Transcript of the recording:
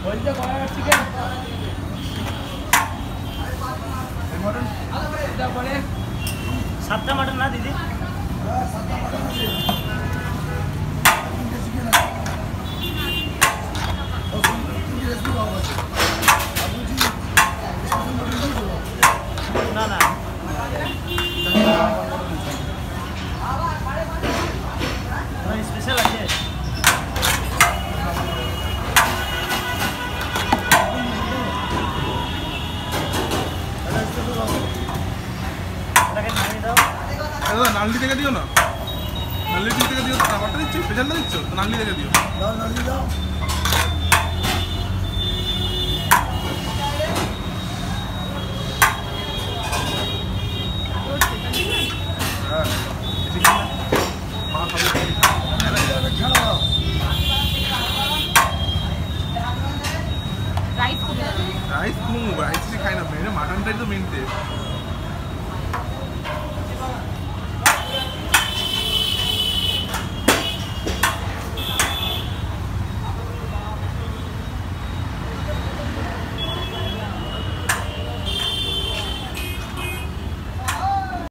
सातटा मटन ना दीदी ना ना स्पेशल আছে नाली देखे दियो ना नाली देखे दियो खाबारটা দিচ্ছ স্পেশালটা দিচ্ছ নালি দেখে দিও দাও নালি দাও হ্যাঁ ঠিক না মা খাবে রাইস রাইস খাই না মেরে মাটনটাই তো মেন টেস্ট